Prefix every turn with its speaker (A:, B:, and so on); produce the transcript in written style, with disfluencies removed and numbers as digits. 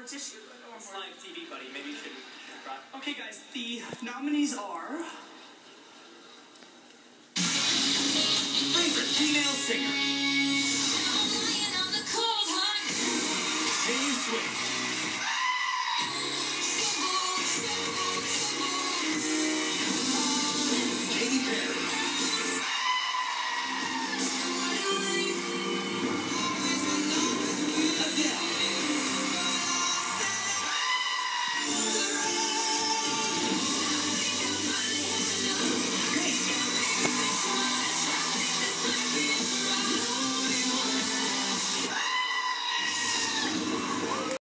A: tissue.
B: It's live TV, buddy. Maybe you should try.
A: Okay, guys, the nominees are...
C: Favorite female singer.